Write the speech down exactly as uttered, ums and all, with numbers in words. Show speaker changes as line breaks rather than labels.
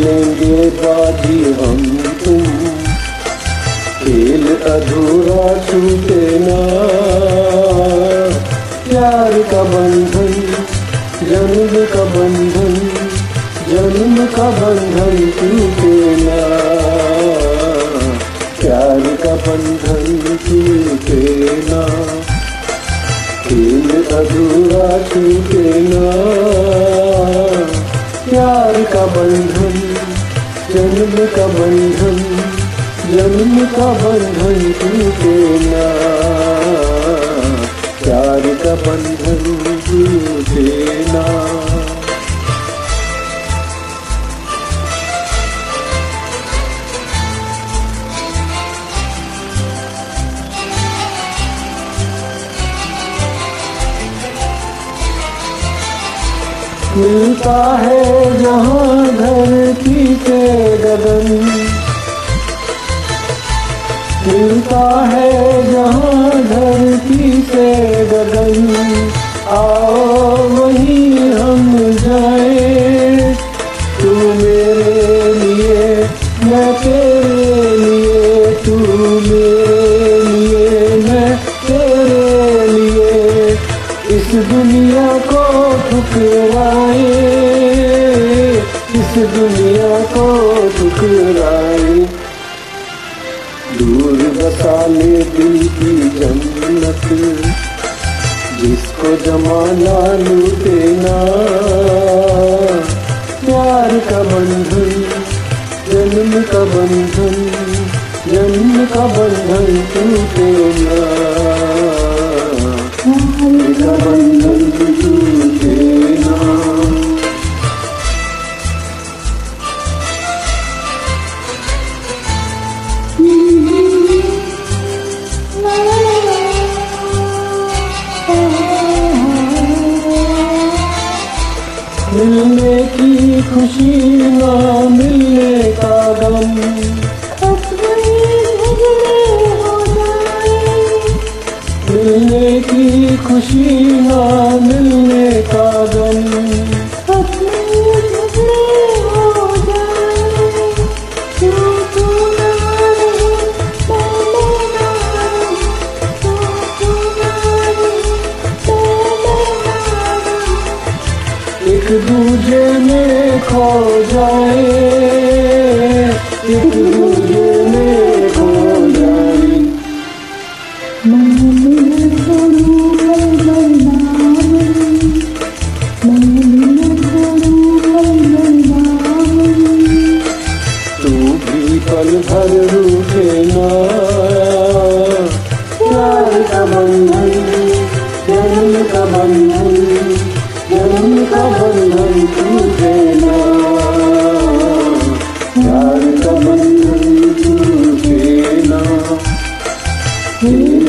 खेलेंगे बाजी हम तुम, खेल अधूरा छूटे ना। प्यार का बंधन, जन्म का बंधन, जन्म का बंधन टूटे ना। प्यार का बंधन टूटे ना, खेल अधूरा छूटे ना। प्यार का बंधन, जन्म का बंधन, जन्म का बंधन टूटे ना। प्यार का बंधन टूटे ना। मिलता है जहाँ धरती से गगन, मिलता है जहाँ धरती से गगन। आओ वहीं हम जाए, तू मेरे लिए मैं तेरे लिए, तू मेरे लिए मैं तेरे लिए। इस दुनिया को ठुकराए, इस दुनिया को ठुकराए। दूर बसा ले दिल की जन्नत, जिसको जमाना लूटे ना। प्यार का बंधन, जन्म का बंधन, जन्म का बंधन टूटे ना। प्यार का बंधन टूटे ना। मिलने की खुशी ना मिलने का गम, मिलने की खुशी ना मिलने का गम। एक दूजे में खो जाए, एक दूजे में खो जाए। तू भी पल भर रूठे ना। प्यार का बंधन, जन्म का बंधन, जन्म का बंधन टूटे ना। प्यार का बंधन टूटे ना।